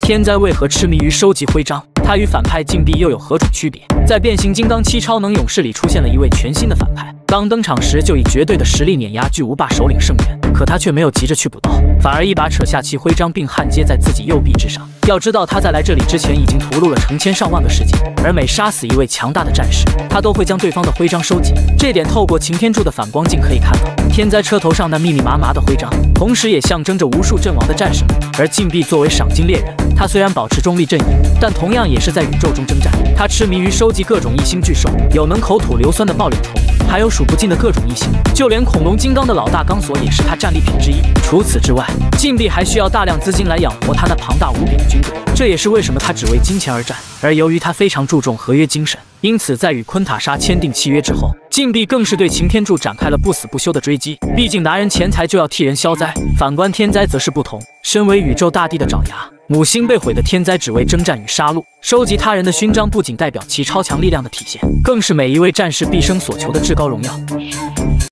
天灾为何痴迷于收集徽章？他与反派禁闭又有何种区别？在变形金刚7超能勇士里出现了一位全新的反派，刚登场时就以绝对的实力碾压巨无霸首领圣元，可他却没有急着去补刀，反而一把扯下其徽章并焊接在自己右臂之上。要知道他在来这里之前已经屠戮了成千上万个世界，而每杀死一位强大的战士，他都会将对方的徽章收集。这点透过擎天柱的反光镜可以看到，天灾车头上那密密麻麻的徽章，同时也象征着无数阵亡的战士们。而禁闭作为赏金猎人，他虽然保持中立阵营，但同样也是在宇宙中征战。他痴迷于收集各种异星巨兽，有能口吐硫酸的爆裂虫，还有数不尽的各种异星，就连恐龙金刚的老大钢索也是他战利品之一。除此之外，禁闭还需要大量资金来养活他那庞大无比的军队，这也是为什么他只为金钱而战。而由于他非常注重合约精神，因此在与昆塔莎签订契约之后，禁闭更是对擎天柱展开了不死不休的追击。毕竟拿人钱财就要替人消灾，反观天灾则是不同。身为宇宙大帝的爪牙，母星被毁的天灾只为征战与杀戮，收集他人的勋章不仅代表其超强力量的体现，更是每一位战士毕生所求的至高荣耀。